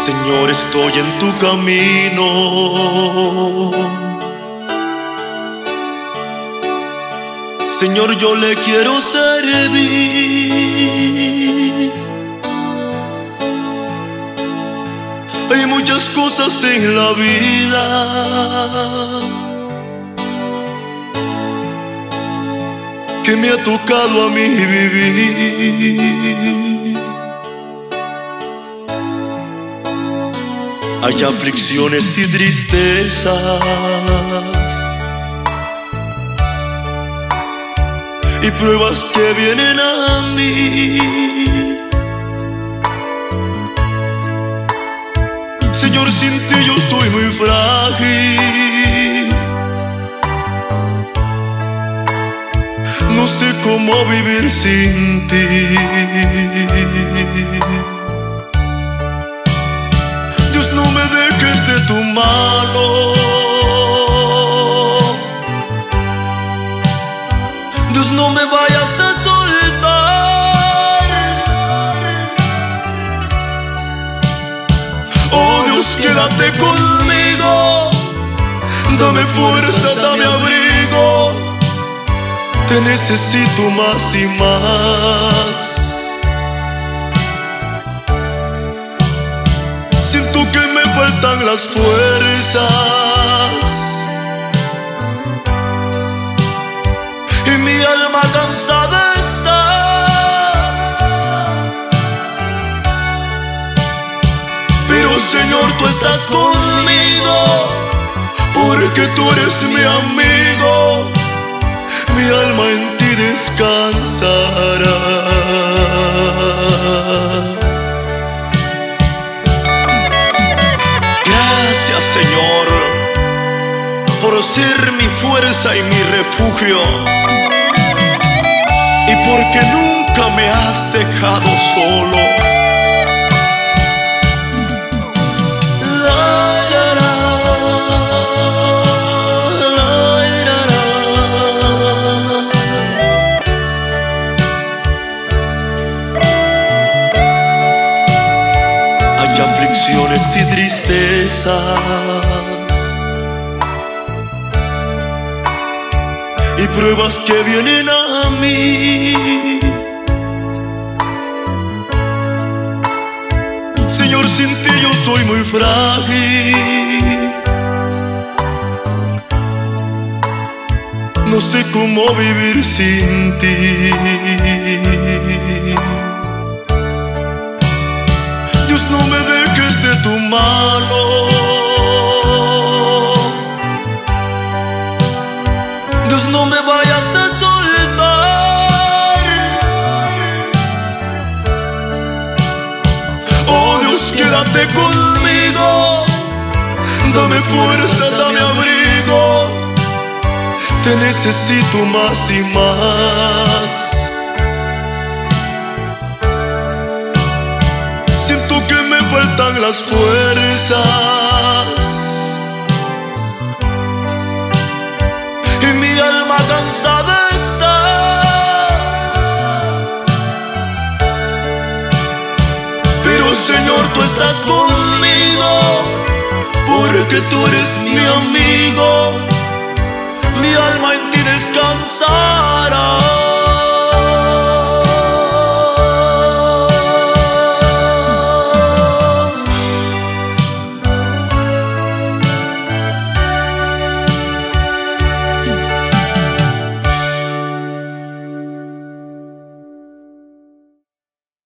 Señor, estoy en tu camino. Señor, yo le quiero servir. Hay muchas cosas en la vida que me ha tocado a mí vivir. Hay aflicciones y tristezas y pruebas que vienen a mí. Señor, sin ti yo soy muy frágil. No sé cómo vivir sin ti. Dios, no me dejes de tu mano. Dios, no me vayas a soltar. Oh Dios, quédate conmigo. Dame fuerza, dame abrigo. Te necesito más y más. Siento que me faltan las fuerzas y mi alma cansada está. Pero Señor, tú estás conmigo, porque tú eres mi amigo. Mi alma en ti descansará. Gracias, Señor, por ser mi fuerza y mi refugio, y porque nunca me has dejado solo. Hay aflicciones y tristezas y pruebas que vienen a mí. Señor, sin ti yo soy muy frágil. No sé cómo vivir sin ti. Dios, no me dejes de tu mano. Dios, no me vayas a soltar. Oh Dios, quédate conmigo. Dame fuerza, dame abrigo. Te necesito más y más. Siento que me faltan las fuerzas y mi alma cansada está. Pero Señor, tú estás conmigo, porque tú eres mi amigo. Mi alma en ti descansará.